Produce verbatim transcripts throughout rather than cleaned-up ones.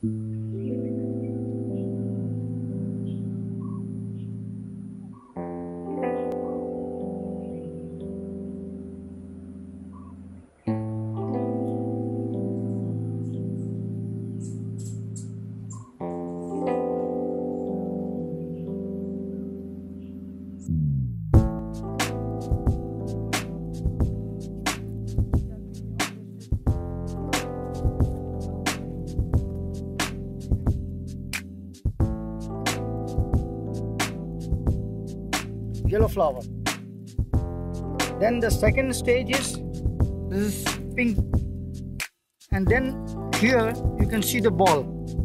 Yellow flower. Then the second stage is this is pink, and then here you can see the ball.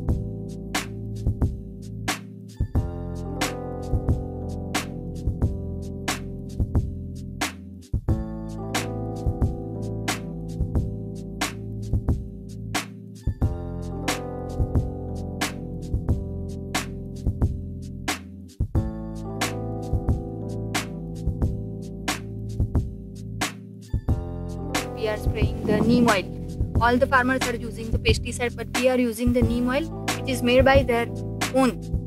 We are spraying the neem oil. All the farmers are using the pesticide, but we are using the neem oil, which is made by their own.